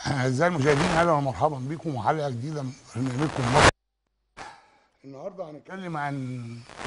أعزائي المشاهدين، أهلا ومرحبا بكم وحلقة جديدة من برنامجكم مصر. النهارده هنتكلم عن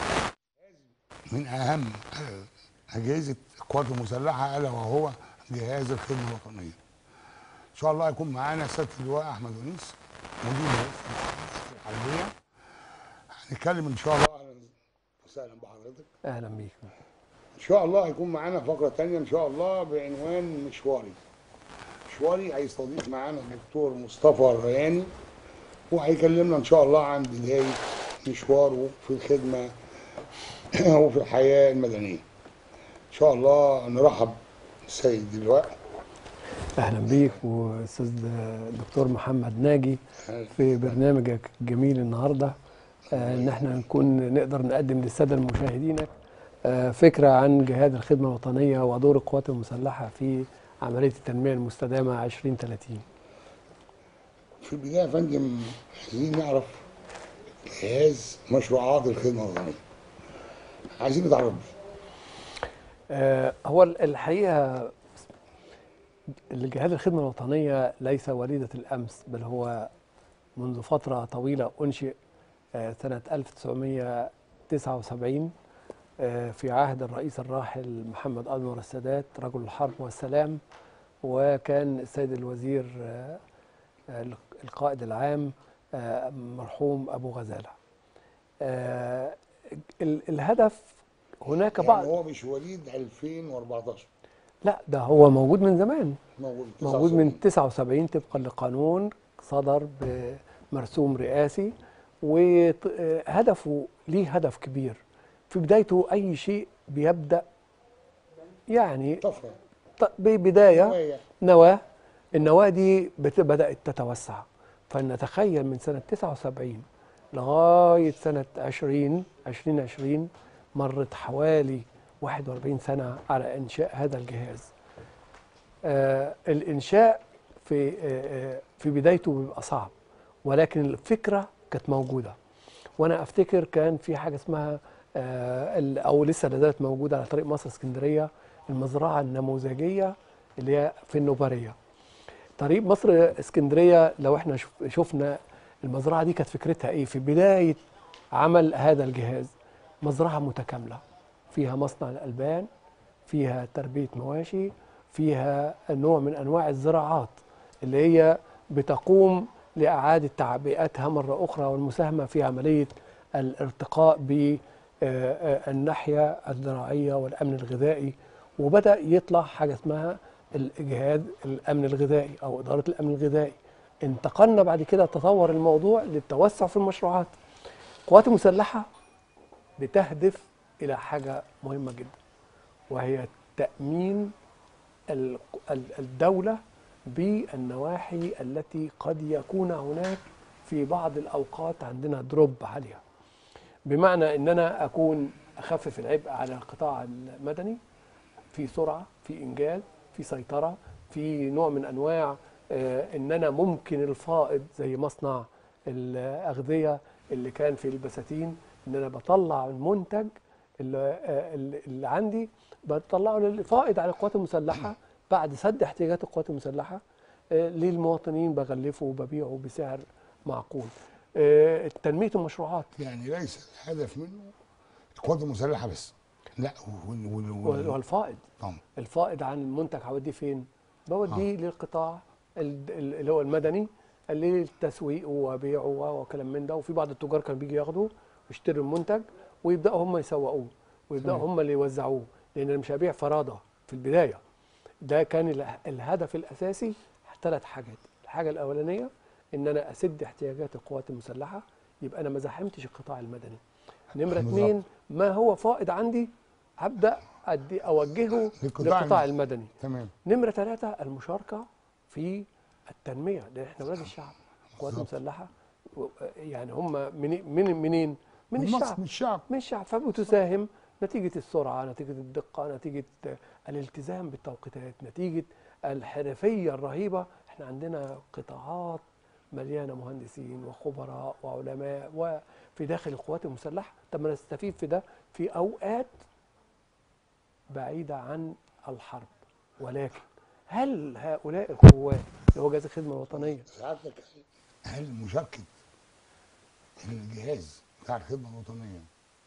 من أهم أجهزة القوات المسلحة، ألا وهو جهاز الخدمة الوطنية. إن شاء الله هيكون معانا سيادة اللواء أحمد ونيس، مدير رئيس الحربية. هنتكلم إن شاء الله. أهلا وسهلا بحضرتك. اهلا بيك. إن شاء الله هيكون معانا فقرة تانية إن شاء الله بعنوان مشواري. مشواري هيستضيف معانا الدكتور مصطفى الرياني، وهيكلمنا ان شاء الله عن بدايه مشواره في الخدمه وفي الحياه المدنيه. ان شاء الله نرحب بالسيد اللواء. اهلا بيك واستاذ الدكتور محمد ناجي في برنامجك الجميل النهارده. ان احنا نكون نقدر نقدم للساده المشاهدين فكره عن جهاز الخدمه الوطنيه ودور القوات المسلحه في عمليه التنميه المستدامه 2030. في البدايه يا فندم عايزين نعرف جهاز مشروعات الخدمه الوطنيه، عايزين نتعرف بيه. هو الحقيقه الجهاز الخدمه الوطنيه ليس وليده الامس، بل هو منذ فتره طويله انشئ سنه 1979 في عهد الرئيس الراحل محمد أنور السادات رجل الحرب والسلام، وكان السيد الوزير القائد العام مرحوم أبو غزالة. الهدف هناك يعني بعض. هو مش وليد 2014؟ لا، ده هو موجود من زمان، موجود من 79. 79 طبقا لقانون صدر بمرسوم رئاسي، وهدفه ليه هدف كبير. في بدايته أي شيء بيبدأ يعني طفره. ببداية نوايا. نواة. النواة دي بدأت تتوسع، فنتخيل من سنة 79 لغاية سنة 2020 مرت حوالي 41 سنة على إنشاء هذا الجهاز. الإنشاء في بدايته بيبقى صعب، ولكن الفكرة كانت موجودة. وأنا أفتكر كان في حاجة اسمها أو لسه لا زالت موجودة على طريق مصر اسكندرية، المزرعة النموذجية اللي هي في النوبارية. طريق مصر اسكندرية لو احنا شفنا المزرعة دي كانت فكرتها ايه في بداية عمل هذا الجهاز. مزرعة متكاملة فيها مصنع الألبان، فيها تربية مواشي، فيها نوع من أنواع الزراعات اللي هي بتقوم لإعادة تعبئتها مرة أخرى والمساهمة في عملية الارتقاء بالناحية الزراعية والأمن الغذائي. وبدأ يطلع حاجة اسمها الجهاز الأمن الغذائي أو إدارة الأمن الغذائي. انتقلنا بعد كده، تطور الموضوع للتوسع في المشروعات. القوات المسلحة بتهدف إلى حاجة مهمة جدا، وهي تأمين الدولة بالنواحي التي قد يكون هناك في بعض الأوقات عندنا دروب عليها. بمعنى أن أنا أكون أخفف العبء على القطاع المدني في سرعة، في إنجاز، في سيطرة، في نوع من أنواع أن أنا ممكن الفائض زي مصنع الأغذية اللي كان في البساتين، أن أنا بطلع المنتج اللي عندي بطلعه للفائض على القوات المسلحة بعد سد احتياجات القوات المسلحة للمواطنين، بغلفه وببيعه بسعر معقول. تنمية المشروعات يعني ليس الهدف منه القوات المسلحه بس، لا، والفائض. طبعا. الفائض عن المنتج هوديه فين؟ بوديه للقطاع اللي هو المدني، اللي للتسويق وبيعه وكلام من ده. وفي بعض التجار كانوا بيجي ياخدوا ويشتروا المنتج ويبداوا هم يسوقوه ويبداوا هم اللي يوزعوه، لان انا مش هبيع فرادة في البدايه. ده كان الهدف الاساسي. 3 حاجات. الحاجه الاولانيه ان انا اسد احتياجات القوات المسلحه، يبقى انا ما زحمتش القطاع المدني. نمره 2، ما هو فائض عندي هبدا اوجهه للقطاع المدني. تمام. نمره 3، المشاركه في التنميه، لان احنا ولاد الشعب. القوات المسلحه يعني هم منين؟ من الشعب. من الشعب. من الشعب، فبتساهم نتيجة السرعة، نتيجة الدقة، نتيجة الالتزام بالتوقيتات، نتيجة الحرفية الرهيبة. احنا عندنا قطاعات مليانة مهندسين وخبراء وعلماء وفي داخل القوات المسلحة. طب ما نستفيد في ده في أوقات بعيدة عن الحرب. ولكن هل هؤلاء القوات اللي هو جهاز الخدمه الوطنيه. سعادتك، هل مشاركه الجهاز بتاع الخدمه الوطنيه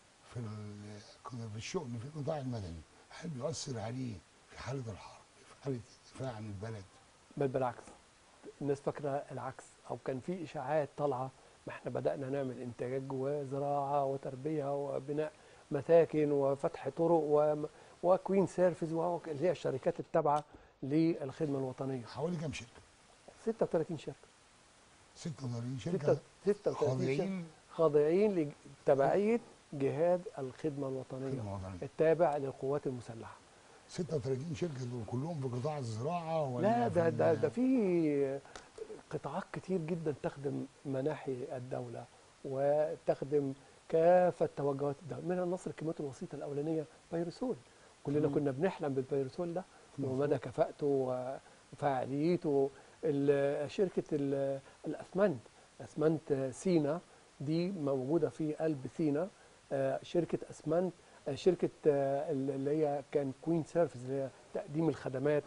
في الشغل في القطاع المدني، هل بيؤثر عليه في حاله الحرب، في حاله الدفاع عن البلد؟ بل بالعكس، الناس فاكره العكس، او كان في اشاعات طالعه. ما احنا بدانا نعمل انتاج وزراعه وتربيه وبناء مساكن وفتح طرق وكوين سيرفيس اللي هي الشركات التابعه للخدمه الوطنيه. حوالي كام شركه؟ 36 شركه. 36 شركه 36 شركه خاضعين خاضعين لتبعيه جهاز الخدمه الوطنيه خدمه وطنيه. التابع للقوات المسلحه. 36 شركه دول كلهم في قطاع الزراعه ولا لا، في ده في قطاعات كتير جدا تخدم مناحي الدولة وتخدم كافة توجهات الدولة، منها نصر الكميات الوسيطة الأولانية بيروسول. كلنا كنا بنحلم بالبيروسول ده ومدى كفاءته وفاعليته. شركة الأسمنت، أسمنت سينا دي موجودة في قلب سينا. شركة أسمنت، شركة اللي هي كان كوين سيرفيس اللي هي تقديم الخدمات.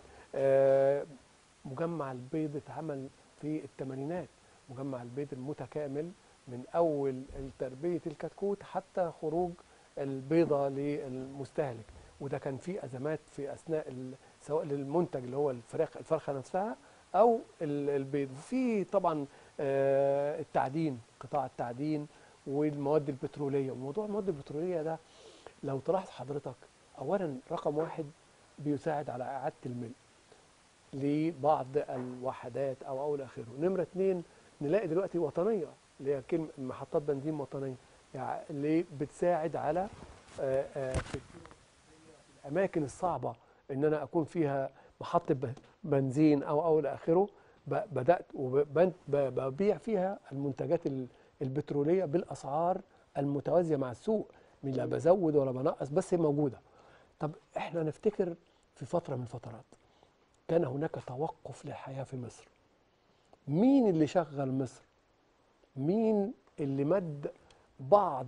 مجمع البيض اتعمل في الثمانينات، مجمع البيض المتكامل من اول تربيه الكتكوت حتى خروج البيضه للمستهلك. وده كان فيه ازمات في اثناء سواء للمنتج اللي هو الفرخه نفسها او البيض. وفي طبعا التعدين، قطاع التعدين والمواد البتروليه. وموضوع المواد البتروليه ده لو تلاحظ حضرتك، اولا رقم واحد بيساعد على اعاده الملء لبعض الوحدات او الى اخره. نمره اثنين، نلاقي دلوقتي وطنيه اللي هي كلمه محطات بنزين وطنيه، يعني اللي بتساعد على في الاماكن الصعبه ان انا اكون فيها محطه بنزين او الى اخره. بدات وببيع فيها المنتجات البتروليه بالاسعار المتوازيه مع السوق، مش لا بزود ولا بنقص، بس هي موجوده. طب احنا نفتكر في فتره من الفترات كان هناك توقف للحياة في مصر. مين اللي شغل مصر؟ مين اللي مد بعض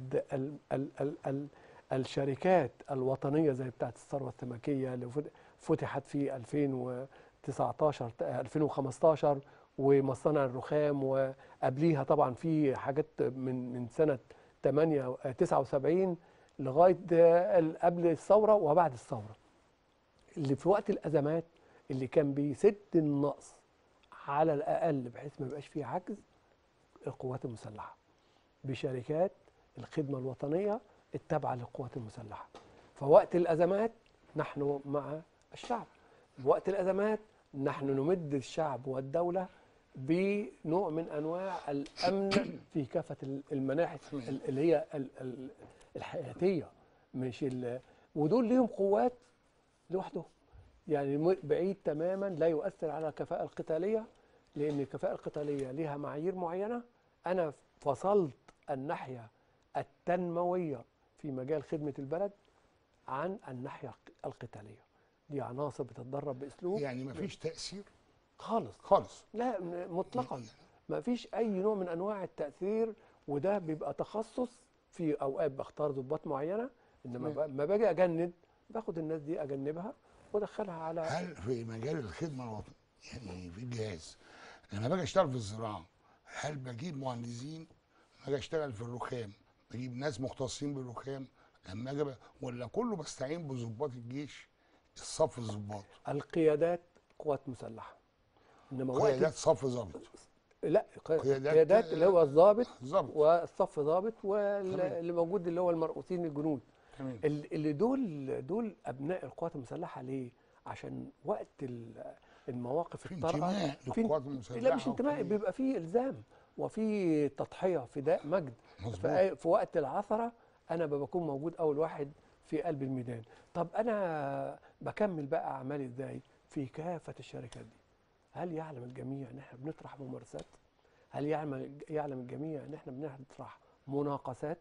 الشركات الوطنية زي بتاعت الثروة السمكية اللي فتحت في 2019 2015 ومصانع الرخام، وقبليها طبعا في حاجات من سنة 79 لغاية قبل الثورة وبعد الثورة، اللي في وقت الأزمات اللي كان بيسد النقص على الأقل بحيث ما يبقاش فيه عجز، القوات المسلحة بشركات الخدمة الوطنية التابعة للقوات المسلحة. فوقت الأزمات نحن مع الشعب، وقت الأزمات نحن نمد الشعب والدولة بنوع من أنواع الأمن في كافة المناحي اللي هي الحياتية، مش ودول ليهم قوات لوحدهم، يعني بعيد تماما لا يؤثر على الكفاءة القتالية، لأن الكفاءة القتالية لها معايير معينة. أنا فصلت الناحية التنموية في مجال خدمة البلد عن الناحية القتالية. دي عناصر بتتدرب بأسلوب يعني مفيش تأثير خالص خالص. لا مطلقا، ما فيش أي نوع من أنواع التأثير. وده بيبقى تخصص، في أوقات بختار ضباط معينة، إنما ما باجي أجند باخد الناس دي أجنبها وأدخلها على. هل في مجال الخدمة الوطنية يعني في الجهاز لما باجي اشتغل في الزراعة، هل بجيب مهندسين؟ لما باجي اشتغل في الرخام بجيب ناس مختصين بالرخام؟ لما اجي ولا كله بستعين بضباط الجيش، الصف الضباط؟ القيادات قوات مسلحة، انما قيادات صف ضابط؟ لا، قيادات اللي هو الضابط ضابط والصف ضابط، واللي موجود اللي هو المرؤوسين الجنود. تمام. اللي دول ابناء القوات المسلحه. ليه؟ عشان وقت المواقف في الطارئه انتماء للقوات المسلحه. لا مش انتماء، بيبقى فيه الزام وفي تضحيه، فداء مجد. في وقت العثره انا بكون موجود اول واحد في قلب الميدان. طب انا بكمل بقى اعمالي ازاي في كافه الشركات دي؟ هل يعلم الجميع ان احنا بنطرح ممارسات؟ هل يعلم الجميع ان احنا بنطرح مناقصات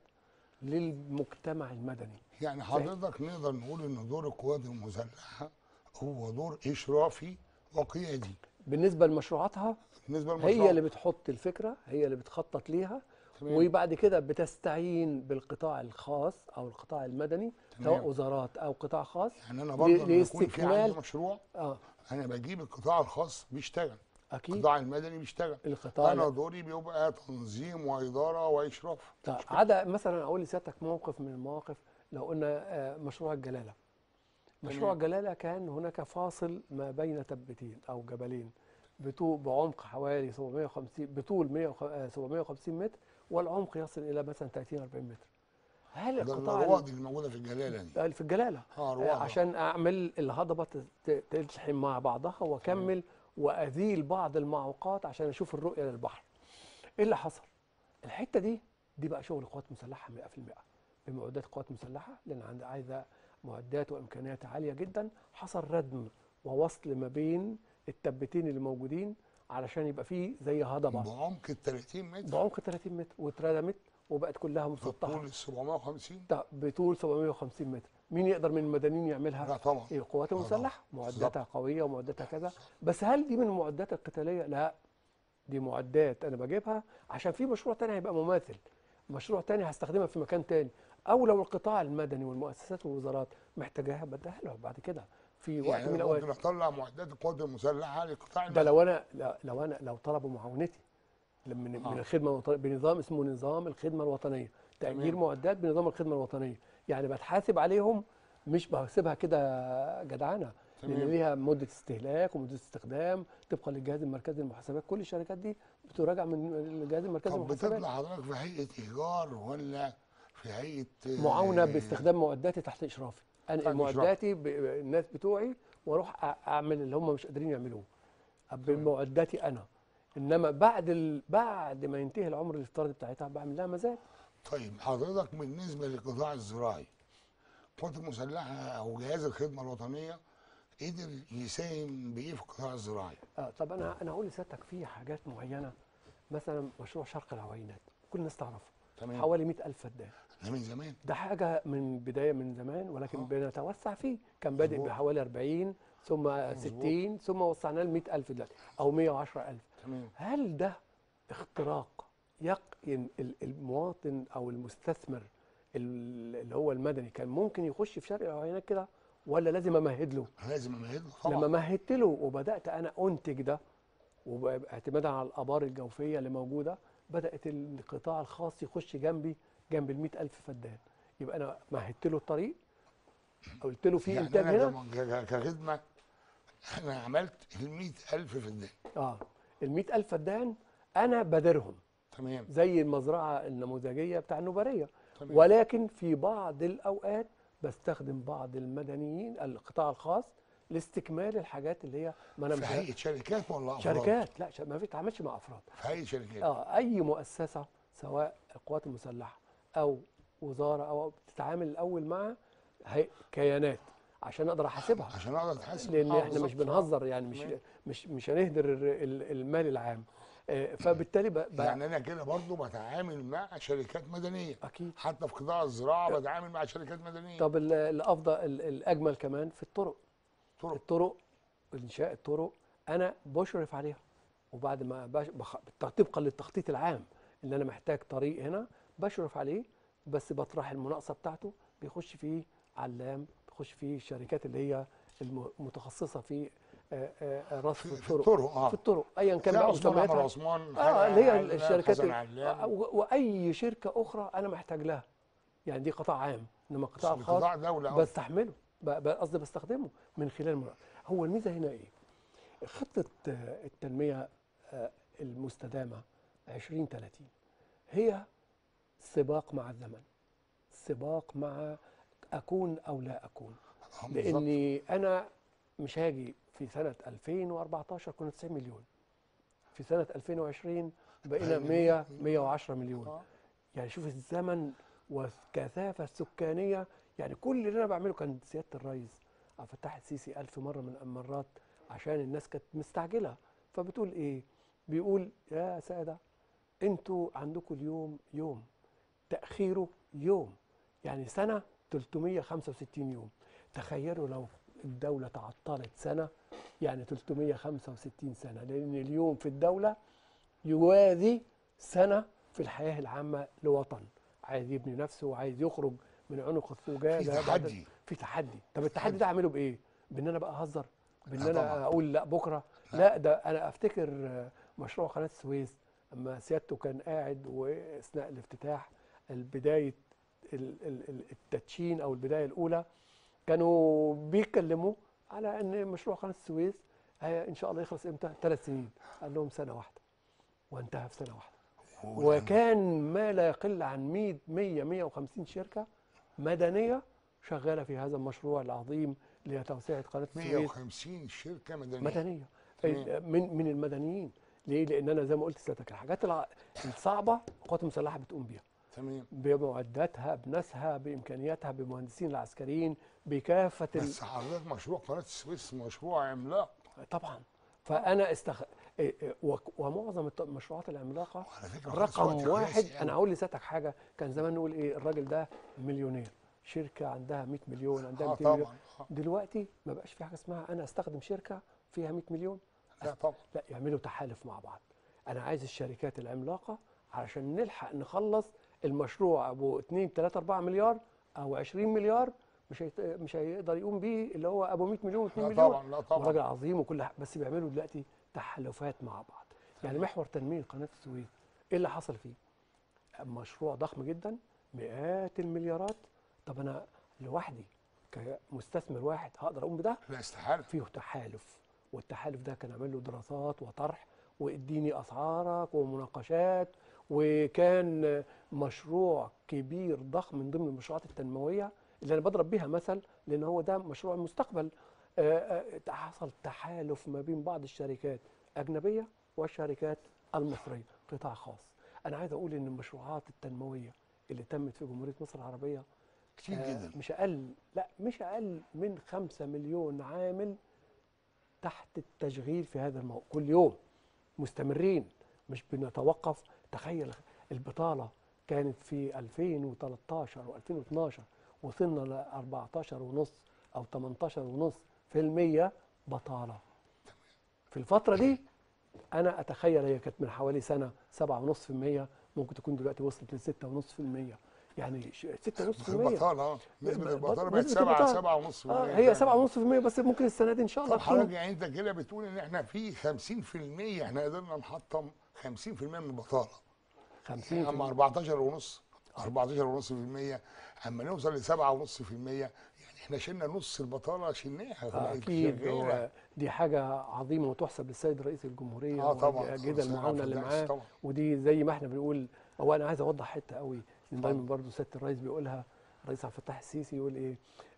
للمجتمع المدني؟ يعني حضرتك نقدر نقول ان دور القوات المسلحه هو دور اشرافي وقيادي بالنسبه لمشروعاتها. هي اللي بتحط الفكره، هي اللي بتخطط ليها. تمام. وبعد كده بتستعين بالقطاع الخاص او القطاع المدني. تمام. سواء وزارات او قطاع خاص. يعني انا برضه لما يكون في عندي مشروع انا بجيب القطاع الخاص بيشتغل. اكيد القطاع المدني بيشتغل. القطاع انا دوري بيبقى تنظيم واداره واشراف. عدا مثلا اقول لسيادتك موقف من المواقف. لو قلنا مشروع الجلاله. مشروع تمام. الجلاله كان هناك فاصل ما بين تبتين او جبلين بعمق حوالي 750 بطول 750 متر، والعمق يصل الى مثلا 30 40 متر. هل ده القطاع الرواد اللي موجوده في الجلاله دي. في الجلاله رواد. عشان اعمل الهضبه تلحم مع بعضها واكمل وازيل بعض المعوقات عشان اشوف الرؤيه للبحر. ايه اللي حصل؟ الحته دي بقى شغل قوات مسلحه 100%، بمعدات قوات مسلحه، لان عايزه معدات وامكانيات عاليه جدا. حصل ردم ووصل ما بين التبتين اللي موجودين علشان يبقى فيه زي هضبه بعمق ال 30 متر. بعمق 30 متر، واتردمت وبقت كلها مسطحه. بطول ال 750. بطول 750 متر. مين يقدر من المدنيين يعملها؟ لا طبعا. القوات المسلحه، معداتها بالظبط. قويه ومعداتها كذا. بس هل دي من المعدات القتاليه؟ لا، دي معدات انا بجيبها عشان في مشروع تاني هيبقى مماثل، مشروع تاني هستخدمها في مكان تاني، او لو القطاع المدني والمؤسسات والوزارات محتاجاها بديها له بعد كده في وقت يعني من انا الاوقات. ممكن اطلع معدات القوات المسلحه للقطاع ده المدني. لو طلبوا معاونتي من آه. الخدمه الوطنيه بنظام اسمه نظام الخدمه الوطنيه، تأجير تمام. معدات بنظام الخدمه الوطنيه. يعني بتحاسب عليهم، مش بحسبها كده جدعانه، لان تمام. ليها مده استهلاك ومده استخدام طبقا للجهاز المركزي للمحاسبات. كل الشركات دي بتراجع من الجهاز المركزي طب للمحاسبات. بتطلع حضرتك في هيئه ايجار ولا في هيئه معاونه باستخدام معداتي تحت اشرافي، انقل تحت إشراف؟ معداتي الناس بتوعي واروح اعمل اللي هم مش قادرين يعملوه بمعداتي انا. انما بعد ما ينتهي العمر الافتراضي بتاعتها بعمل لها مزاد. طيب حضرتك بالنسبه للقطاع الزراعي، القوات المسلحه او جهاز الخدمه الوطنيه قدر يساهم بايه في القطاع الزراعي؟ طب انا هقول لسيادتك في حاجات معينه. مثلا مشروع شرق العوينات كل الناس تعرفه، تمام. حوالي 100,000 فدان. ده من زمان. ده حاجه من بدايه من زمان، ولكن بنتوسع فيه. كان بادئ مظبوط. بحوالي 40 ثم 60 ثم وسعناه ل 100,000 دلوقتي او 110,000. تمام. هل ده اختراق يقين المواطن او المستثمر اللي هو المدني كان ممكن يخش في شرق العوينات كده، ولا لازم امهد له؟ لازم امهد له طبعا. لما مهدت له وبدات انا انتج ده، واعتمادا على الابار الجوفيه اللي موجوده، بدات القطاع الخاص يخش جنبي جنب ال 100,000 فدان. يبقى انا مهدت له الطريق، قلت له في يعني انتاج انا هنا. كخدمه انا عملت ال 100,000 فدان. ال 100,000 فدان انا بادرهم تمام. زي المزرعه النموذجيه بتاع النوباريه. تمام. ولكن في بعض الاوقات بستخدم بعض المدنيين القطاع الخاص لاستكمال الحاجات اللي هي ما انا في مش هيئه شركات ولا افراد؟ شركات. لا، ما بيتعاملش مع افراد. في هيئه شركات. اي مؤسسه سواء القوات المسلحه او وزاره او بتتعامل الاول مع كيانات عشان اقدر احاسبها، عشان اقدر اتحاسب. لان احنا مش بالظبط. بنهزر يعني، تمام. مش هنهدر المال العام. فبالتالي يعني انا كده برضو بتعامل مع شركات مدنيه. اكيد. حتى في قطاع الزراعه بتعامل مع شركات مدنيه. طب الافضل الاجمل كمان في الطرق. طرق. الطرق، انشاء الطرق انا بشرف عليها، وبعد ما طبقا للتخطيط العام اللي انا محتاج طريق هنا بشرف عليه، بس بطرح المناقصه بتاعته بيخش فيه علام، بيخش فيه الشركات اللي هي المتخصصه في رصف الطرق. في الطرق ايا كان بقى مسمياتها. عثمان اللي هي الشركات علام. واي شركه اخرى انا محتاج لها. يعني دي قطاع عام، انما القطاع الخاص قطاع دوله بستحمله، قصدي بستخدمه من خلال المناقصه. هو الميزه هنا ايه؟ خطه التنميه المستدامه 2030 هي سباق مع الزمن، سباق مع اكون او لا اكون. لاني انا مش هاجي في سنه 2014 كنا 90 مليون، في سنه 2020 بقينا 110 مليون. يعني شوف الزمن والكثافه السكانيه. يعني كل اللي انا بعمله كان سياده الرئيس عبد الفتاح السيسي 1000 مره من المرات عشان الناس كانت مستعجله. فبتقول ايه؟ بيقول يا ساده انتوا عندكم اليوم يوم، تاخيره يوم، يعني سنه 365 يوم. تخيلوا لو الدوله تعطلت سنه، يعني 365 سنه، لان اليوم في الدوله يوازي سنه في الحياه العامه لوطن عايز يبني نفسه وعايز يخرج من عنق الزجاجه. في تحدي. في تحدي. طب التحدي ده اعمله بايه؟ بان انا بقى اهزر؟ بان انا طبعا. اقول لا بكره لا ده انا افتكر مشروع قناه السويس اما سيادته كان قاعد واثناء الافتتاح البدايه التدشين او البدايه الاولى كانوا بيتكلموا على ان مشروع قناه السويس ان شاء الله يخلص امتى؟ 3 سنين. قال لهم سنه واحده وانتهى في سنه واحده. وكان ما لا يقل عن 150 شركه مدنيه شغاله في هذا المشروع العظيم اللي هي توسعه قناه السويس. 150 شركه مدنيه. من المدنيين. ليه؟ لان انا زي ما قلت لسيادتك الحاجات الصعبه القوات المسلحه بتقوم بيها. تمام. بمعداتها، بناسها، بامكانياتها، بمهندسين العسكريين، بكافه بس حضرتك مشروع قناه السويس مشروع عملاق. طبعا. فانا ومعظم المشروعات العملاقه على فكره رقم واحد. انا هقول لسيادتك حاجه، كان زمان نقول ايه؟ الراجل ده مليونير، شركه عندها 100 مليون، عندها 200 مليون. دلوقتي ما بقاش في حاجه اسمها انا استخدم شركه فيها 100 مليون. لا طبعا. لا، يعملوا تحالف مع بعض. انا عايز الشركات العملاقه علشان نلحق نخلص المشروع ابو 2 3 4 مليار او 20 مليار. مش هيقدر يقوم بيه اللي هو ابو 100 مليون و2 مليون. طبعا. لا طبعا. راجل عظيم وكل حاجه، بس بيعملوا دلوقتي تحالفات مع بعض. يعني محور تنميه قناه السويس ايه اللي حصل فيه؟ مشروع ضخم جدا، مئات المليارات. طب انا لوحدي كمستثمر واحد هقدر اقوم بده؟ لا، استحاله. فيه تحالف، والتحالف ده كان عامل له دراسات وطرح واديني اسعارك ومناقشات، وكان مشروع كبير ضخم من ضمن المشروعات التنمويه اللي انا بضرب بيها مثل، لان هو ده مشروع المستقبل. حصل تحالف ما بين بعض الشركات اجنبيه والشركات المصريه، قطاع خاص. انا عايز اقول ان المشروعات التنمويه اللي تمت في جمهوريه مصر العربيه كتير جدا. مش اقل من 5 مليون عامل تحت التشغيل في هذا الموضوع كل يوم، مستمرين مش بنتوقف. تخيل البطاله كانت في 2013 و2012 وصلنا ل 14.5 او 18.5% بطاله. في الفتره دي انا اتخيل هي كانت من حوالي سنه 7.5%، ممكن تكون دلوقتي وصلت ل 6.5%. يعني 6.5%. البطاله نسبه البطاله بقت 7.5%. هي 7.5%، بس ممكن السنه دي ان شاء الله طب حضرتك يعني انت كده بتقول ان احنا في 50% احنا قدرنا نحطم 50% من البطاله. 50 اما 14.5% اما نوصل ل 7.5%، يعني احنا شلنا نص البطاله، شلناها. اكيد. دي حاجه عظيمه وتحسب للسيد رئيس الجمهوريه طبعا والاجهزه المعاونه اللي معاه. ودي زي ما احنا بنقول، هو انا عايز اوضح حته قوي لان دايما برضه سياده الرئيس بيقولها، الرئيس عبد الفتاح السيسي يقول ايه؟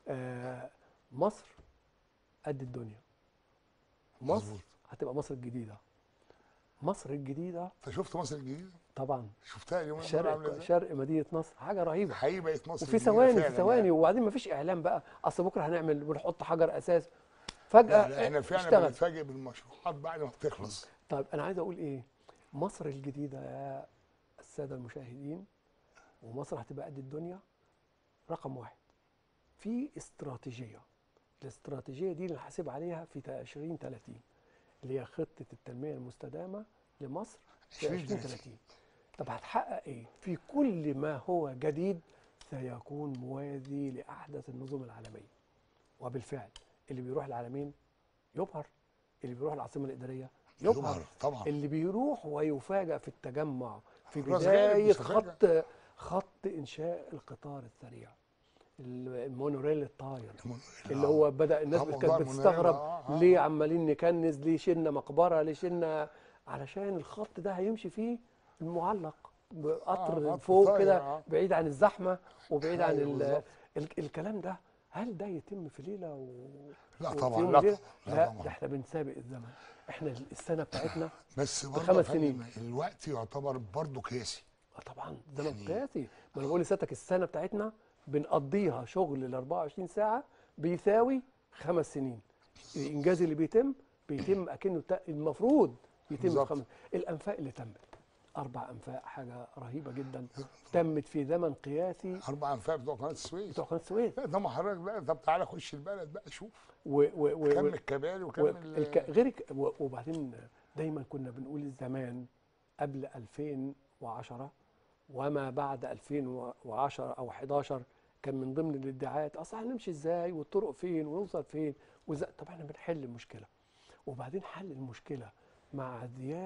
مصر قد الدنيا. مصر هتبقى مصر الجديده. مصر الجديده. انت شفت مصر الجديده؟ طبعا شفتها اليومين دول عامله ازاي؟ شرق مدينه نصر حاجه رهيبه. حقيقي بقت مصر وفي ثواني يعني. وبعدين ما فيش اعلام بقى، اصل بكره هنعمل ونحط حجر اساس فجاه. لا احنا فعلا بنتفاجئ بالمشروعات بعد ما بتخلص. طيب انا عايز اقول ايه؟ مصر الجديده يا الساده المشاهدين، ومصر هتبقى قد الدنيا. رقم واحد، في استراتيجيه. الاستراتيجيه دي اللي هحاسب عليها في 2030 اللي هي خطه التنميه المستدامه لمصر في 2030. طب هتحقق ايه؟ في كل ما هو جديد سيكون موازي لاحدث النظم العالميه. وبالفعل اللي بيروح العالمين يبهر، اللي بيروح العاصمه الاداريه يبهر طبعا. اللي بيروح ويفاجأ في التجمع في بدايه خط انشاء القطار السريع، المونوريل الطاير اللي هو بدأ الناس كانت بتستغرب ليه عمالين نكنز، ليه شلنا مقبره، ليه شلنا، علشان الخط ده هيمشي فيه المعلق بقطر فوق كده بعيد عن الزحمه وبعيد عن الكلام ده. هل ده يتم في ليله لا طبعا. لا ده احنا بنسابق الزمن. احنا السنه بتاعتنا بس ب5 سنين. الوقت يعتبر برضه قياسي. طبعا زمن قياسي. ما انا بقول لسيادتك السنه بتاعتنا بنقضيها شغل ال 24 ساعه بيساوي 5 سنين. الانجاز اللي بيتم اكنه المفروض يتم في 5. الانفاق اللي تمت 4 أنفاق، حاجة رهيبة جدا تمت في زمن قياسي. 4 أنفاق بتوع قناة السويس. بتوع قناة السويس. لا ده ما حضرتك بقى، طب تعالى خش البلد بقى شوف. كم الكباري وكم وبعدين دايما كنا بنقول زمان قبل 2010 وما بعد 2010 أو 11 كان من ضمن الادعاءات أصل هنمشي إزاي والطرق فين ونوصل فين طب احنا بنحل المشكلة. وبعدين حل المشكله مع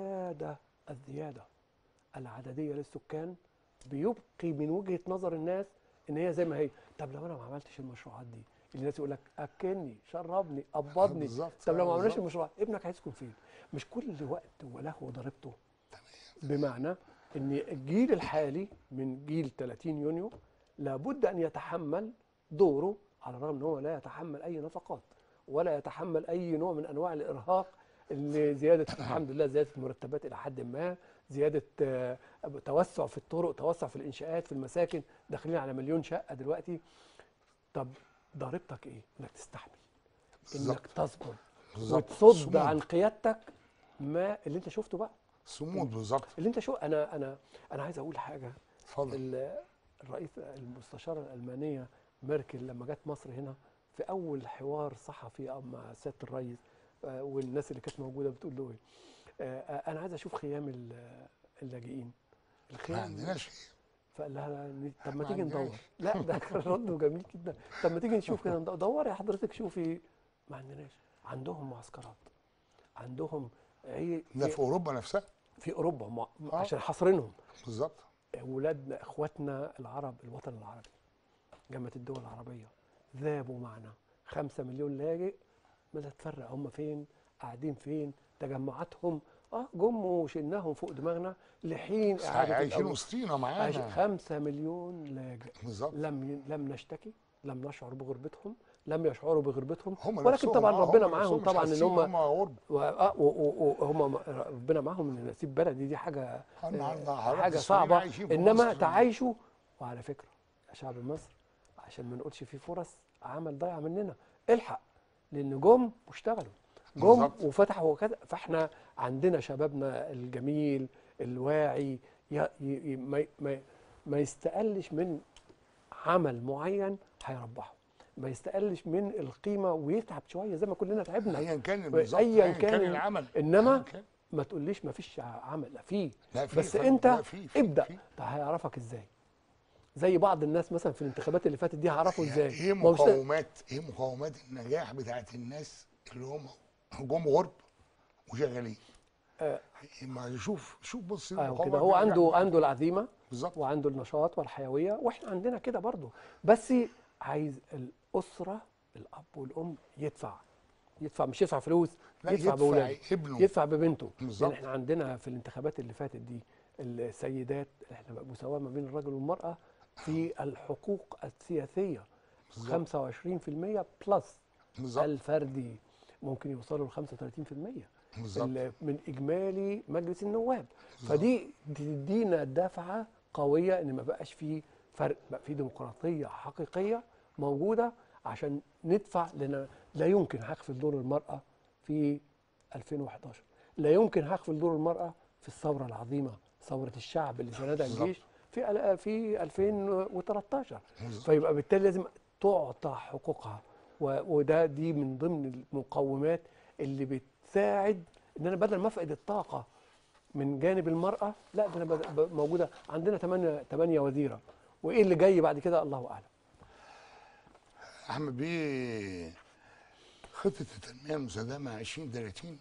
الزياده العدديه للسكان بيبقي من وجهه نظر الناس ان هي زي ما هي. طب لو انا ما عملتش المشروعات دي، الناس يقول لك اكلني، شربني، قبضني. بالظبط. طب لو ما عملناش بالظبط. المشروعات ابنك هيسكن فين؟ مش كل وقت وله وضربته. بمعنى ان الجيل الحالي من جيل 30 يونيو لابد ان يتحمل دوره، على الرغم ان هو لا يتحمل اي نفقات ولا يتحمل اي نوع من انواع الارهاق اللي زياده الحمد لله زياده المرتبات الى حد ما، زياده توسع في الطرق، توسع في الانشاءات في المساكن، داخلين على مليون شقه دلوقتي. طب ضريبتك ايه؟ انك تستحمل، انك تصبر وتصد صمود. عن قيادتك ما اللي انت شفته بقى. صمود بالظبط. اللي انت شو انا عايز اقول حاجه. اتفضل. الرئيس المستشاره الالمانيه ميركل لما جت مصر هنا في اول حوار صحفي مع سياده الرئيس والناس اللي كانت موجوده بتقول له ايه؟ انا عايز اشوف خيام اللاجئين. ما الخيام عندناش. فقال لها طب ما ما تيجي ندور. عندناش. لا ده كان رده جميل جدا. طب ما تيجي نشوف كده، دوري حضرتك شوفي. ما عندناش. عندهم معسكرات، عندهم ده في اوروبا نفسها. في اوروبا عشان حاصرينهم. بالظبط. اولادنا اخواتنا العرب، الوطن العربي، جامعه الدول العربيه ذابوا معنا. 5 مليون لاجئ، ماذا تفرق هم فين؟ قاعدين فين؟ تجمعاتهم جم وشلناهم فوق دماغنا لحين اعاده عايشين وسطينا معانا. 5 مليون لاجئ. بالظبط. لم نشتكي، لم نشعر بغربتهم، لم يشعروا بغربتهم، هم ولكن نفسهم طبعا ربنا هم معاهم نفسهم طبعا مش ان هم حاسين غرب. وهم ربنا معاهم ان نسيب بلدي دي حاجه حاجه السوريين صعبه، عايشين في انما مصر. تعايشوا. وعلى فكره يا شعب مصر، عشان ما نقولش في فرص عمل ضايعه مننا، الحق، لان جم واشتغلوا، جم بالظبط. وفتحوا وكذا. فاحنا عندنا شبابنا الجميل الواعي ما يستقلش من عمل معين هيربحه، ما يستقلش من القيمه ويتعب شويه زي ما كلنا تعبنا ايا كان بالظبط. ايا كان العمل. انما ما تقوليش ما فيش عمل، لا في. بس فن. انت لا ابدا. طب هيعرفك ازاي؟ زي بعض الناس مثلا في الانتخابات اللي فاتت دي هيعرفوا ازاي؟ ايه مقومات النجاح بتاعت الناس اللي هم جم غرب وشغالين؟ ما شوف بص كده هو عنده العزيمه بالظبط، وعنده النشاط والحيويه، واحنا عندنا كده برضه. بس عايز الاسره، الاب والام يدفع مش يدفع فلوس، يدفع باولاده، يدفع ببنته. لان احنا عندنا في الانتخابات اللي فاتت دي السيدات، احنا مساواه ما بين الرجل والمراه في الحقوق السياسيه 25% بلس. الفردي ممكن يوصلوا ل 35% من اجمالي مجلس النواب. فدي تدينا دفعه قويه ان ما بقاش في فرق، بقى في ديمقراطيه حقيقيه موجوده عشان ندفع. لان لا يمكن هخفل دور المراه في 2011، لا يمكن هخفل دور المراه في الثوره العظيمه، ثوره الشعب اللي سندها الجيش في 2013. فيبقى بالتالي لازم تعطى حقوقها، دي من ضمن المقومات اللي بتساعد ان انا بدل ما افقد الطاقه من جانب المراه، لا ده انا موجوده عندنا 8 وزيره، وايه اللي جاي بعد كده الله اعلم. احمد بيه، خطه التنميه المستدامه 2030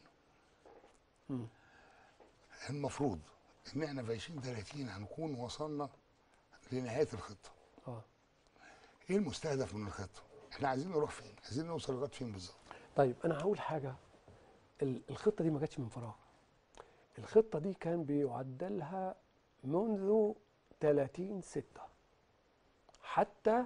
المفروض ان احنا في 2030 هنكون وصلنا لنهايه الخطه. ايه المستهدف من الخطه؟ احنا عايزين نروح فين؟ عايزين نوصل لغايه فين بالظبط؟ طيب انا هقول حاجه. الخطه دي ما جاتش من فراغ. الخطه دي كان بيعدلها منذ 30/6 حتى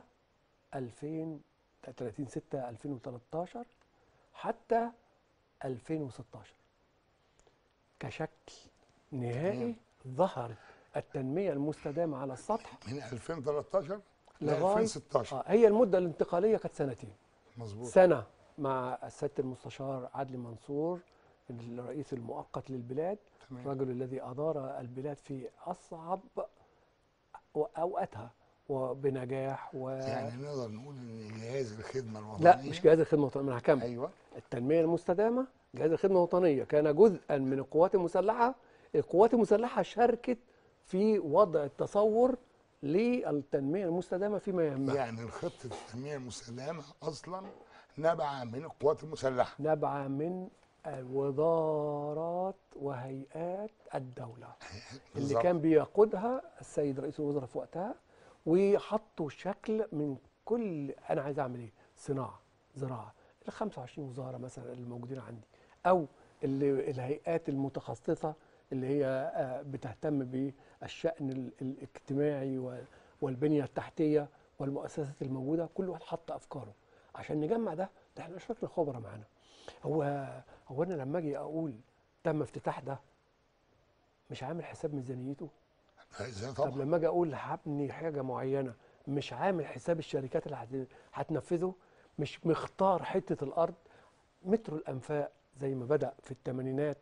30/6/2013 حتى 2016 كشكل نهائي. ظهرت التنميه المستدامه على السطح من 2013 ل لغايه 2016. هي المده الانتقاليه كانت سنتين. مظبوط. سنه مع سياده المستشار عدلي منصور الرئيس المؤقت للبلاد، الرجل الذي ادار البلاد في اصعب اوقاتها وبنجاح يعني نقدر نقول ان جهاز الخدمه الوطنيه، لا مش جهاز الخدمه الوطنيه، انا هكمل. ايوه. التنميه المستدامه، جهاز الخدمه الوطنيه كان جزءا من القوات المسلحه. القوات المسلحه شاركت في وضع التصور للتنميه المستدامه فيما يهمها. يعني خطه التنميه المستدامه اصلا نابعه من القوات المسلحه، نابعه من وزارات وهيئات الدولة اللي بالظبط. كان بيقودها السيد رئيس الوزراء في وقتها، وحطوا شكل من كل أنا عايز أعمل إيه؟ صناعة، زراعة، ال 25 وزارة مثلا اللي موجودين عندي، أو الهيئات المتخصصة اللي هي بتهتم بالشأن الاجتماعي والبنية التحتية والمؤسسات الموجودة. كل واحد حط أفكاره عشان نجمع ده احنا اشركنا خبراء معانا. هو انا لما اجي اقول تم افتتاح ده مش عامل حساب ميزانيته؟ ازاي طب طبعا. لما اجي اقول هبني حاجه معينه مش عامل حساب الشركات اللي هتنفذه؟ مش مختار حته الارض؟ مترو الانفاق زي ما بدأ في الثمانينات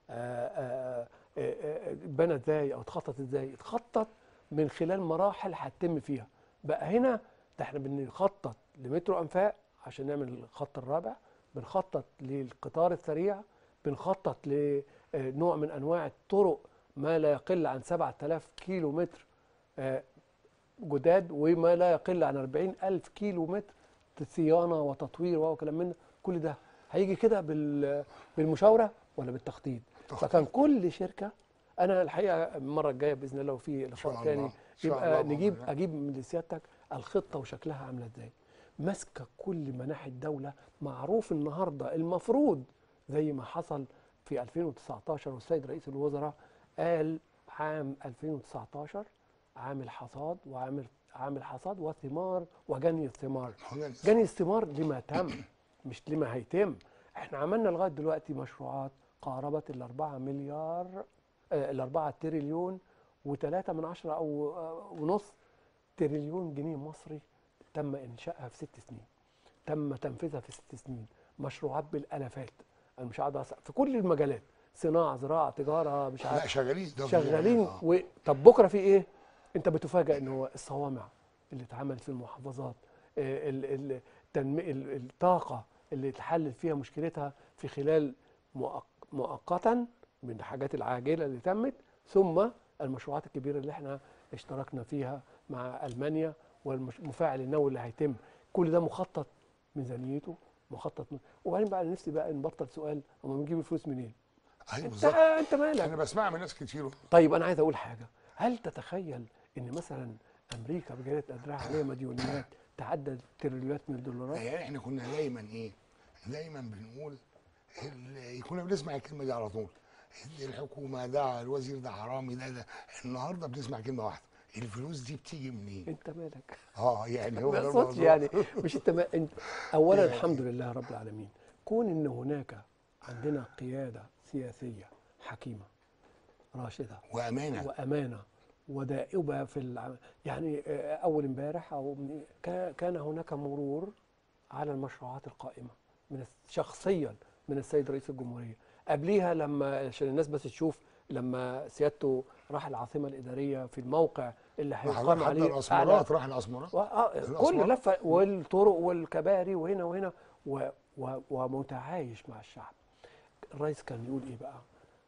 اتبنى ازاي او اتخطط ازاي؟ اتخطط من خلال مراحل هتتم فيها. بقى هنا ده احنا بنخطط لمترو انفاق عشان نعمل الخط الرابع، بنخطط للقطار السريع، بنخطط لنوع من انواع الطرق ما لا يقل عن 7000 كيلو متر جداد، وما لا يقل عن 40,000 كيلو متر صيانه وتطوير وكلام من ده. كل ده هيجي كده بالمشاوره ولا بالتخطيط؟ فكان كل شركه، انا الحقيقه المره الجايه باذن الله وفي لقاء شاء تاني الله. ان شاء يبقى الله بأمر الله. اجيب من لسيادتك الخطه وشكلها عامله ازاي، ماسكه كل مناحي الدوله. معروف النهارده المفروض زي ما حصل في 2019 والسيد رئيس الوزراء قال عام 2019 عام الحصاد، عام الحصاد وثمار وجني الثمار. جني الثمار لما تم مش لما هيتم. احنا عملنا لغايه دلوقتي مشروعات قاربت ال4 مليار، ال4 تريليون و3 من عشرة او ونص تريليون جنيه مصري تم انشائها في 6 سنين، تم تنفيذها في 6 سنين. مشروعات بالالافات، انا مش قاعد في كل المجالات، صناعه، زراعه، تجاره، مش عارف. لا شغالين ده شغالين طب بكره في ايه؟ انت بتفاجئ ان هو الصوامع اللي اتعملت في المحافظات، الطاقه اللي اتحلت فيها مشكلتها في خلال مؤقتا من الحاجات العاجله اللي تمت، ثم المشروعات الكبيره اللي احنا اشتركنا فيها مع المانيا والمفاعل النووي اللي هيتم. كل ده مخطط ميزانيته، مخطط وبعدين بقى نفسي بقى نبطل سؤال هم بنجيب الفلوس منين؟ ايوه انت بالظبط. انت مالك؟ انا بسمع من ناس كتير. طيب انا عايز اقول حاجه، هل تتخيل ان مثلا امريكا بجلاله قدرها عليها مديونيات تعدى تريليونات من الدولارات؟ يعني احنا كنا دايما ايه؟ دايما بنقول كنا بنسمع الكلمه دي على طول، الحكومه ده الوزير ده حرامي ده. النهارده بنسمع كلمه واحده، الفلوس دي بتيجي منين؟ انت مالك؟ يعني ما هو ده اقصدش الموضوع. يعني مش انت انت اولا يعني الحمد لله رب العالمين كون ان هناك عندنا قياده سياسيه حكيمه راشده وامانه ودائبه في العمل. يعني اول امبارح كان هناك مرور على المشروعات القائمه شخصيا من السيد رئيس الجمهوريه. قبليها لما عشان الناس بس تشوف، لما سيادته راح العاصمه الاداريه في الموقع اللي هيقام حتى عليه الاسمرات، راح الاسمرات. كل لفه والطرق والكباري وهنا وهنا ومتعايش مع الشعب. الرئيس كان يقول ايه بقى؟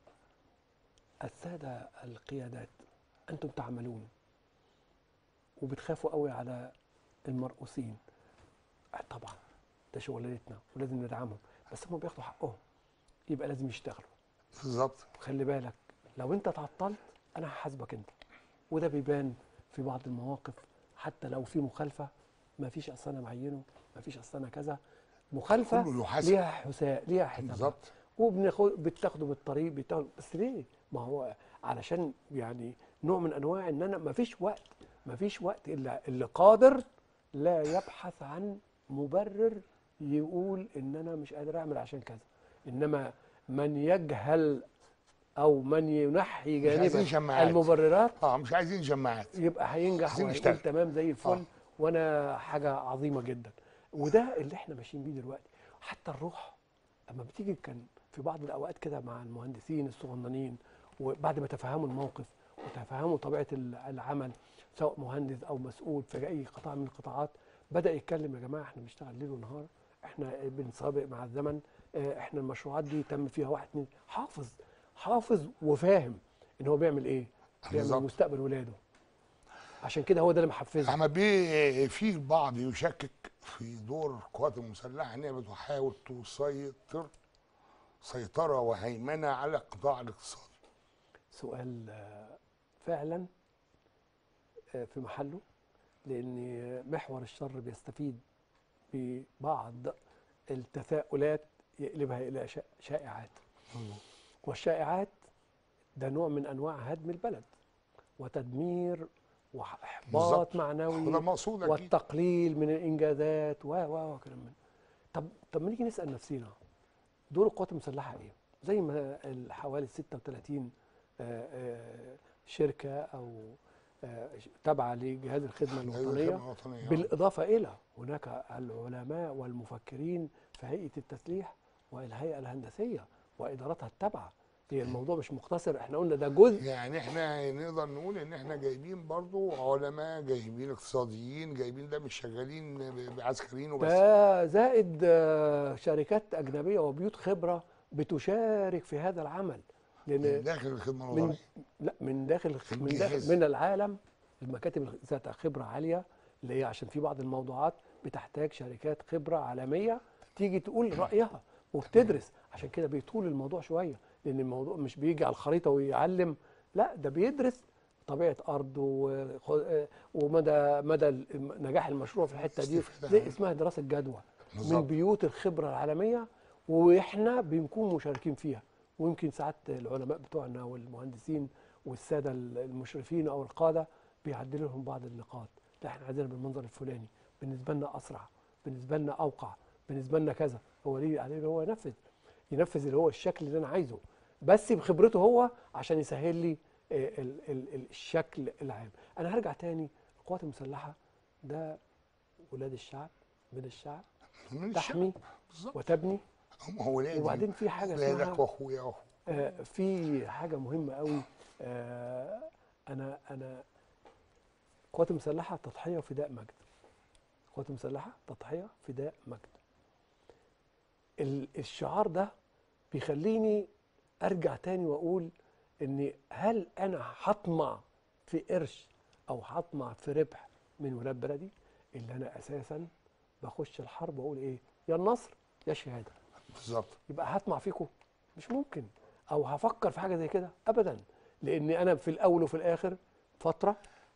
الساده القيادات انتم تعملون وبتخافوا قوي على المرؤوسين. طبعا ده شغلتنا ولازم ندعمهم، بس هم بياخدوا حقهم يبقى لازم يشتغلوا. بالظبط. خلي بالك لو انت تعطلت انا هحاسبك انت. وده بيبان في بعض المواقف، حتى لو في مخالفه ما فيش اصل انا معينه، ما فيش اصل انا كذا، مخالفه كله يحاسب. ليها حسابها بالظبط. بتاخده بالطريق بس ليه؟ ما هو علشان يعني نوع من انواع ان انا ما فيش وقت الا اللي قادر لا يبحث عن مبرر يقول ان انا مش قادر اعمل عشان كذا. انما من يجهل او من ينحي مش عايزين جانبا شماعات. المبررات مش عايزين جماعات. يبقى هينجح عايزين وهيقول نشتغل. تمام زي الفل وانا حاجه عظيمه جدا. وده اللي احنا ماشيين بيه دلوقتي. حتى الروح اما بتيجي كان في بعض الاوقات كده مع المهندسين الصغننين، وبعد ما تفهموا الموقف وتفهموا طبيعه العمل سواء مهندس او مسؤول في اي قطاع من القطاعات، بدا يتكلم يا جماعه احنا بنشتغل ليل ونهار، احنا بنسابق مع الزمن، احنا المشروعات دي تم فيها 1 2 حافظ وفاهم ان هو بيعمل ايه، بيعمل مستقبل ولاده. عشان كده هو ده اللي محفزه. احمد بيه، في البعض يشكك في دور القوات المسلحه ان هي بتحاول تسيطر سيطره وهيمنه على القطاع الاقتصادي؟ سؤال فعلا في محله، لأن محور الشر بيستفيد ببعض التثاؤلات يقلبها إلى شائعات، والشائعات ده نوع من أنواع هدم البلد وتدمير وإحباط بالظبط. هو ده معنوي المقصود اكيد. والتقليل من الإنجازات وكلام من. طب ما نيجي نسأل نفسينا، دور القوات المسلحة إيه؟ زي ما حوالي 36 شركة أو تابعة لجهاز الخدمة الوطنية، بالإضافة إلى هناك العلماء والمفكرين في هيئة التسليح والهيئة الهندسية وإدارتها التابعة. هي الموضوع مش مقتصر، احنا قلنا ده جزء. يعني احنا نقدر نقول ان احنا جايبين برضو علماء، جايبين اقتصاديين، جايبين ده مش شغالين بعسكريين وبس. ده زائد شركات أجنبية وبيوت خبرة بتشارك في هذا العمل، من لأن داخل الخدمه من الوطنيه. لا من داخل الجهاز. من العالم، المكاتب ذات خبرة عالية، اللي هي عشان في بعض الموضوعات بتحتاج شركات خبرة عالمية تيجي تقول رأيها وبتدرس. عشان كده بيطول الموضوع شوية، لأن الموضوع مش بيجي على الخريطة ويعلم، لا ده بيدرس طبيعة أرض ومدى نجاح المشروع في الحتة دي. دي اسمها دراسة جدوى من بيوت الخبرة العالمية، وإحنا بنكون مشاركين فيها. ويمكن ساعات العلماء بتوعنا والمهندسين والسادة المشرفين أو القادة بيعدلوا لهم بعض النقاط. لا احنا عايزينها بالمنظر الفلاني، بالنسبة لنا أسرع، بالنسبة لنا أوقع، بالنسبة لنا كذا. هو ليه عليه هو ينفذ اللي هو الشكل اللي أنا عايزه، بس بخبرته هو عشان يسهل لي الشكل العام. أنا هرجع تاني، القوات المسلحة ده ولاد الشعب، من الشعب، تحمي وتبني. هو لازم. وبعدين في حاجة ولادك اسمها واخويا في حاجة مهمة قوي. أنا القوات المسلحة تضحية وفداء مجد. القوات المسلحة تضحية فداء مجد. الشعار ده بيخليني أرجع تاني وأقول إن هل أنا هطمع في قرش أو هطمع في ربح من ولاد بلدي، اللي أنا أساسا بخش الحرب وأقول إيه؟ يا النصر يا الشهادة. بالظبط. يبقى هطمع فيكم؟ مش ممكن. او هفكر في حاجه زي كده ابدا، لان انا في الاول وفي الاخر فتره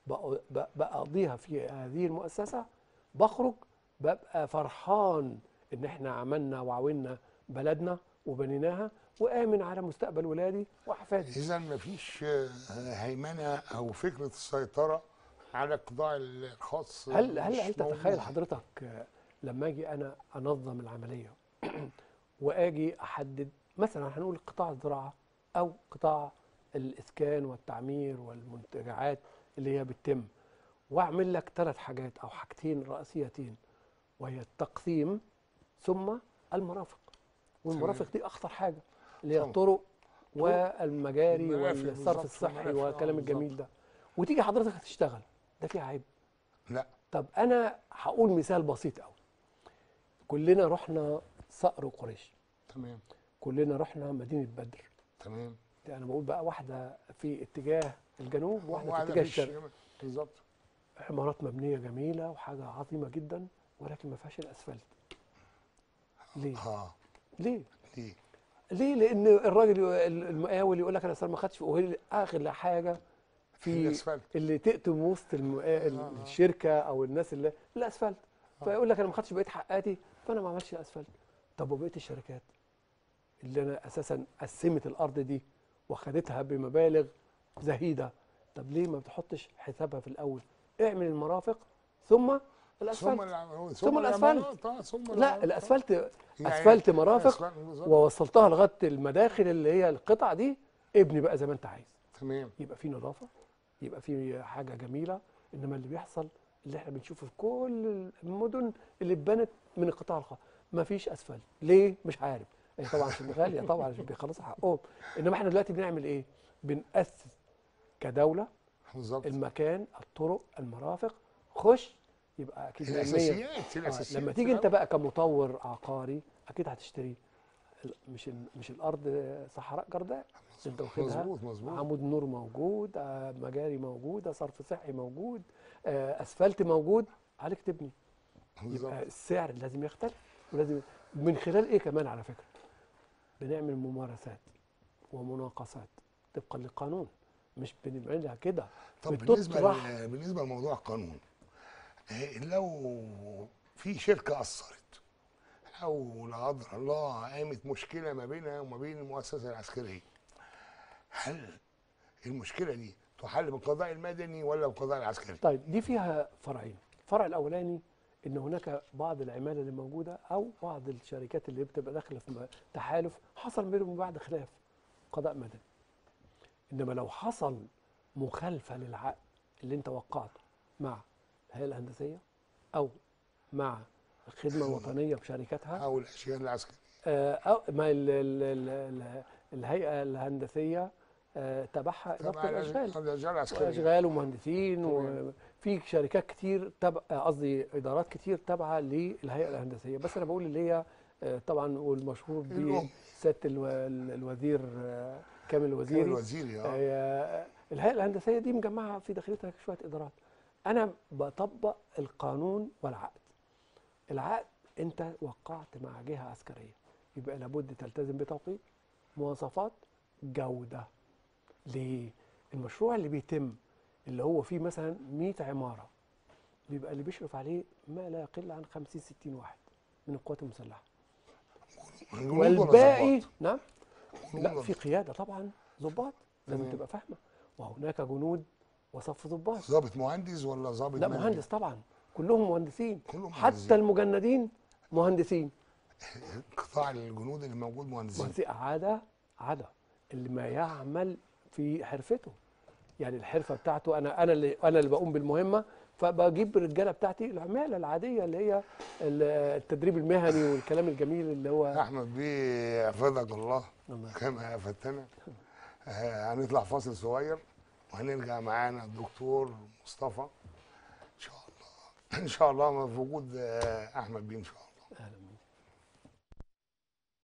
بقضيها في هذه المؤسسه، بخرج ببقى فرحان ان احنا عملنا وعاوننا بلدنا وبنيناها، وامن على مستقبل ولادي واحفادي. اذا مفيش هيمنه او فكره السيطره على القطاع الخاص. هل تتخيل حضرتك لما اجي انا انظم العمليه واجي احدد مثلا هنقول قطاع الزراعه او قطاع الاسكان والتعمير والمنتجعات اللي هي بتتم، واعمل لك 3 حاجات او حاجتين رئيسيتين، وهي التقسيم ثم المرافق. والمرافق دي اخطر حاجه، اللي هي الطرق والمجاري والصرف الصحي والكلام الجميل ده. وتيجي حضرتك هتشتغل، ده فيه عيب؟ لا. طب انا هقول مثال بسيط قوي. كلنا رحنا صقر وقريش. تمام. كلنا رحنا مدينة بدر. تمام. أنا بقول بقى واحدة في اتجاه الجنوب وواحدة في اتجاه الشرق. بالظبط. عمارات مبنية جميلة وحاجة عظيمة جدا، ولكن ما فيهاش الأسفلت. ليه؟ ليه؟ ليه؟ ليه؟ لأن الراجل المقاول يقول لك أنا أصلا ما خدتش، وهي آخر حاجة في الأسفلت اللي تقتم وسط الشركة أو الناس اللي الأسفلت. فيقول لك أنا ما خدتش بقية حقاتي فأنا ما عملتش الأسفلت. طب وبقية الشركات اللي انا اساسا قسمت الارض دي واخدتها بمبالغ زهيده، طب ليه ما بتحطش حسابها في الاول؟ اعمل المرافق ثم الاسفلت ثم الاسفلت. لا الاسفلت اسفلت مرافق ووصلتها لغايه المداخل اللي هي القطع دي، ابني بقى زي ما انت عايز. تمام. يبقى في نظافه، يبقى في حاجه جميله. انما اللي بيحصل اللي احنا بنشوفه في كل المدن اللي اتبنت من القطاع الخاص، ما فيش اسفلت. ليه؟ مش عارف. طبعا عشان غاليه، طبعا عشان بيخلصوا حقهم. انما احنا دلوقتي بنعمل ايه؟ بنأسس كدوله بالظبط المكان، الطرق، المرافق، خش يبقى اكيد الاساسيات. لما تيجي انت بقى كمطور عقاري اكيد هتشتري مش الارض صحراء جرداء، انت واخدها مظبوط. عمود نور موجود، مجاري موجوده، صرف صحي موجود، اسفلت موجود، عليك تبني. يبقى السعر لازم يختلف، ولازم من خلال ايه كمان على فكره؟ بنعمل ممارسات ومناقصات طبقا للقانون، مش بنعملها كده. طب بتطرح بالنسبه لموضوع القانون، لو في شركه قصرت او لا قدر الله قامت مشكله ما بينها وما بين المؤسسه العسكريه، هل المشكله دي تحل بالقضاء المدني ولا بالقضاء العسكري؟ طيب دي فيها فرعين. الفرع الاولاني ان هناك بعض العماله اللي موجوده او بعض الشركات اللي بتبقى داخله في تحالف حصل بينهم بعد خلاف، قضاء مدني. انما لو حصل مخالفه للعقد اللي انت وقعته مع الهيئه الهندسيه او مع الخدمه الوطنيه بشركاتها او الاشياء العسكريه، او ما الهيئه الهندسيه تبعها اداره الاشغال الاشياء العسكريه، واشغال ومهندسين، وفي شركات كتير تبع، قصدي ادارات كتير تابعه للهيئه الهندسيه. بس انا بقول اللي هي طبعا والمشهور بسياده الوزير كامل الوزيري. الهيئه الهندسيه دي مجمعه في داخلتها شويه ادارات. انا بطبق القانون والعقد. العقد انت وقعت مع جهه عسكريه، يبقى لابد تلتزم بتوقيت، مواصفات، جوده. ليه؟ المشروع اللي بيتم اللي هو فيه مثلا 100 عماره، بيبقى اللي بيشرف عليه ما لا يقل عن 50 60 واحد من القوات المسلحه، والباقي نعم لا في قياده طبعا، ضباط لازم تبقى فاهمه، وهناك جنود وصف ضباط. ضابط مهندس ولا ضابط لا مدني؟ مهندس طبعا، كلهم مهندسين، كلهم حتى مهندسين. المجندين مهندسين. قطاع الجنود اللي موجود مهندسين. عادة اللي ما يعمل في حرفته، يعني الحرفه بتاعته انا اللي بقوم بالمهمه، فبجيب الرجاله بتاعتي العماله العاديه اللي هي التدريب المهني والكلام الجميل اللي هو. احمد بيه حفظك الله كما افدتنا. هنطلع فاصل صغير وهنرجع معانا الدكتور مصطفى ان شاء الله، ان شاء الله في وجود احمد بيه ان شاء الله. اهلا بيك.